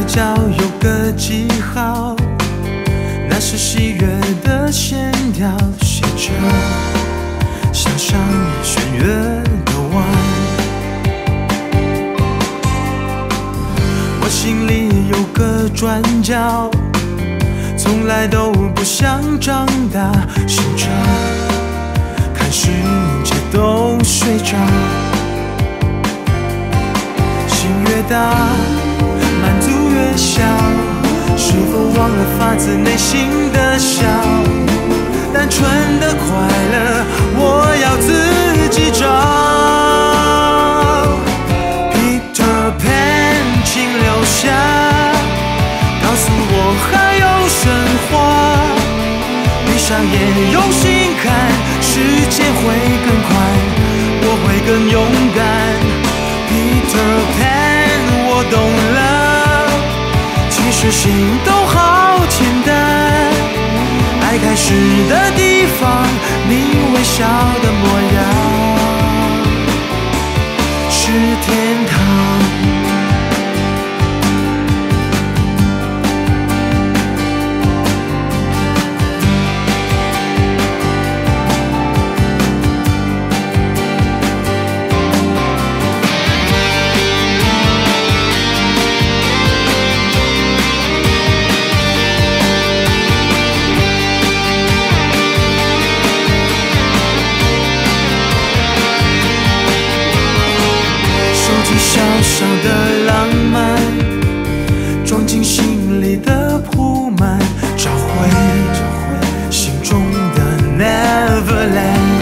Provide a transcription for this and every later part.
角有个记号，那是喜悦的线条，写着向上弦乐的弯。我心里有个转角，从来都不想长大，醒着看世界都睡着。心越大，满足越小，是否忘了发自内心的笑？单纯的快乐，我要自己找。Peter Pan， 请留下，告诉我还有神话。闭上眼，用心看，世界会更宽，我会更勇敢。Peter Pan， 我懂了，其实心都好简单。爱开始的地方，你微笑的模样，是天堂。小小的浪漫，装进心里的铺满，找回心中的 Neverland。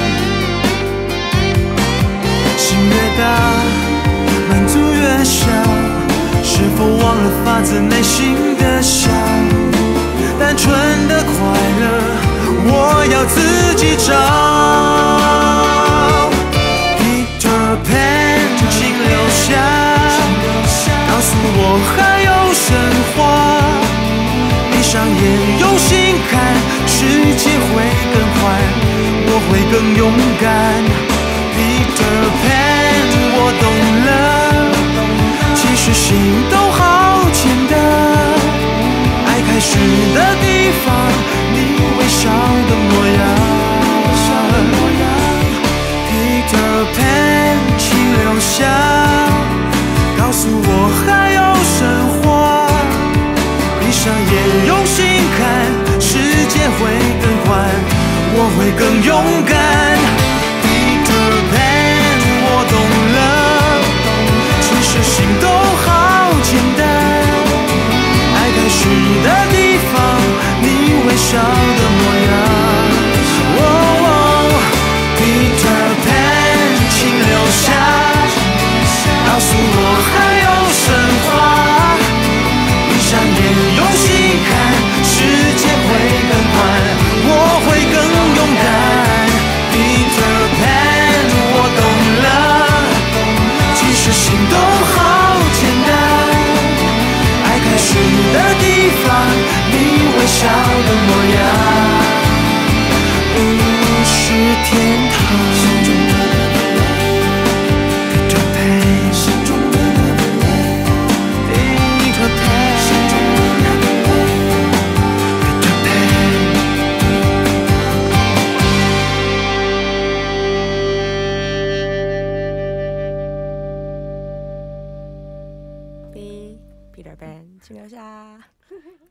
心越大，满足越小，是否忘了发自内心的笑？单纯的快乐，我要自己找。Peter Pan，请留下，告诉我还有神话。闭上眼，用心看，世界会更宽，我会更勇敢。Peter Pan， 我懂了，其实心都好简单。爱开始的地方，你微笑的模样。Peter Pan， 请留下，告诉我还有神话。闭上眼，用心看，世界会更宽，我会更勇敢。Peter Pan， 我懂了，其实心都好简单。爱开始的地方，你微笑的模样。Peter Pan， 请留下，告诉我还有神话。闭上眼，用心看，世界会更宽，我会更勇敢。Peter Pan， 我懂了，其实心都好简单。爱开始的地方，你微笑的模样，是天堂。 Peter Pan， 请留下。